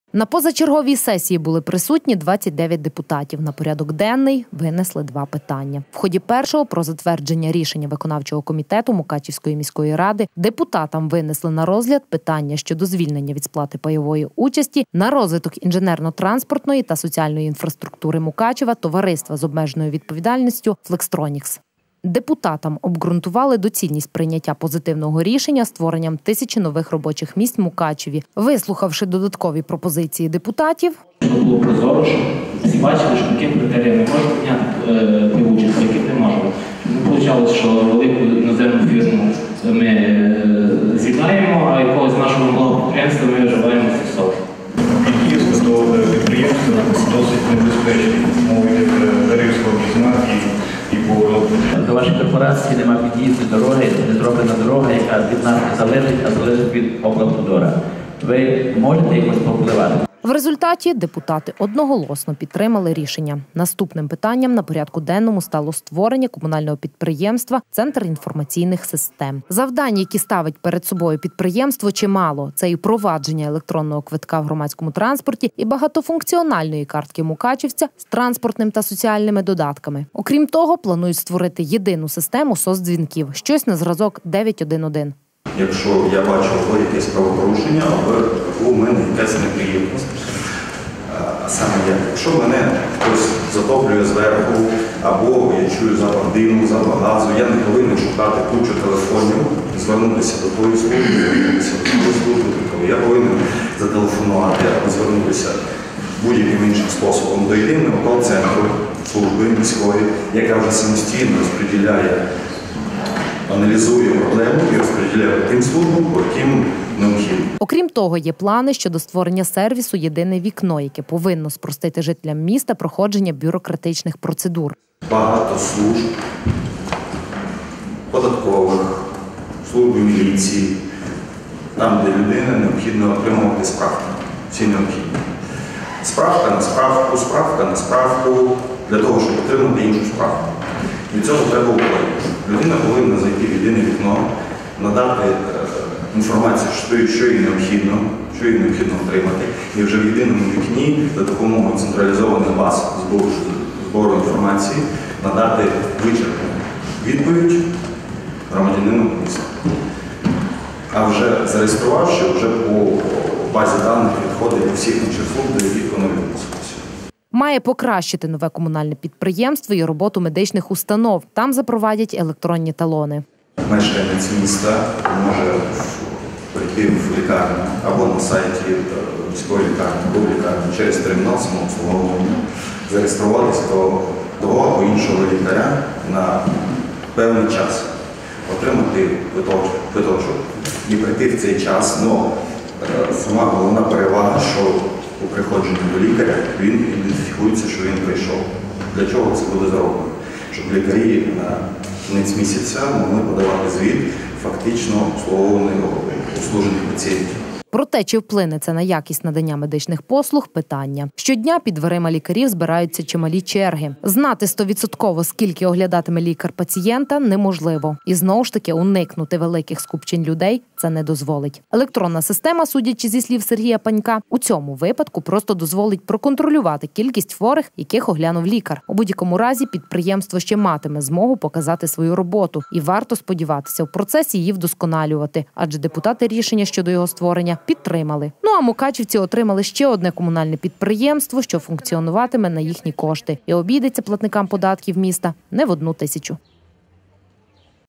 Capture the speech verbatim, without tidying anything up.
На позачерговій сесії були присутні двадцять дев'ять депутатів. На порядок денний винесли два питання. В ході першого про затвердження рішення виконавчого комітету Мукачівської міської ради депутатам винесли на розгляд питання щодо звільнення від сплати пайової участі на розвиток інженерно-транспортної та соціальної інфраструктури Мукачева товариства з обмеженою відповідальністю «Флекстронікс». Депутатам обґрунтували доцільність прийняття позитивного рішення створенням тисячі нових робочих місць в Мукачеві. Вислухавши додаткові пропозиції депутатів, щоб було прозоро, щоб всі бачили, що таким критеріям не можна прийняти е, участь, а яким не можемо. Щоб не вийшло, що велику іноземну фірму ми е, звільняємо, а якогось нашого малого підприємства ми вживаємо фіксово. Під'їзд до підприємства досить небезпечний, мовити Дарівського візна і поворот. До вашої корпорації немає під'їзду дороги, не зроблена дорога, яка від нас не залежить, а залежить від облавтодора. Ви можете якось повпливати? В результаті депутати одноголосно підтримали рішення. Наступним питанням на порядку денному стало створення комунального підприємства «Центр інформаційних систем». Завдань, які ставить перед собою підприємство, чимало. Це і впровадження електронного квитка в громадському транспорті, і багатофункціональної картки мукачівця з транспортним та соціальними додатками. Окрім того, планують створити єдину систему соцдзвінків, щось на зразок дев'ять один один. Якщо я бачу або якесь правопорушення, або у мене якась неприємність. А саме як, якщо мене хтось затоплює зверху, або я чую запах диму, запах газу, я не повинен шукати кучу телефонів, звернутися до тої служби, звернутися до тої служби. Я повинен зателефонувати або звернутися будь-яким іншим способом до єдиного кол-центру служби міської, яка вже самостійно розподіляє, аналізує проблему і розподіляє тим службам, по яким необхідно. Окрім того, є плани щодо створення сервісу «Єдине вікно», яке повинно спростити жителям міста проходження бюрократичних процедур. Багато служб, податкових, служби міліції, там, де людина необхідно отримувати справки. Всі необхідні. Справка на справку, справка на справку, для того, щоб отримати іншу справку. Від цього треба уходити. Людина повинна зайти в єдине вікно, надати е, інформацію, що, що їй необхідно, що їй необхідно отримати. І вже в єдиному вікні за допомогою централізованих баз збору, збору інформації надати вичерпну відповідь громадянину міста. А вже зареєструвавши, вже по базі даних відходить до всіх інших служб, до яких воно відноситься. Має покращити нове комунальне підприємство і роботу медичних установ. Там запровадять електронні талони. Мешканець міста може прийти в лікарню або на сайті міської лікарні, або в лікарні через термінал самообслуговування, зареєструватися до того або іншого лікаря на певний час, отримати квиточок і прийти в цей час. Но сама головна перевага, що у приходженні до лікаря він ідентифікується, що він прийшов. Для чого це буде зроблено? Щоб лікарі на кінець місяця могли подавати звіт фактично обслуговуваних обслужених пацієнтів. Про те, чи вплине це на якість надання медичних послуг – питання. Щодня під дверима лікарів збираються чималі черги. Знати стовідсотково, скільки оглядатиме лікар пацієнта, неможливо. І знову ж таки, уникнути великих скупчень людей це не дозволить. Електронна система, судячи зі слів Сергія Панька, у цьому випадку просто дозволить проконтролювати кількість хворих, яких оглянув лікар. У будь-якому разі підприємство ще матиме змогу показати свою роботу. І варто сподіватися в процесі її вдосконалювати. Адже депутати рішення щодо його створення підтримали. Ну а мукачівці отримали ще одне комунальне підприємство, що функціонуватиме на їхні кошти і обійдеться платникам податків міста не в одну тисячу.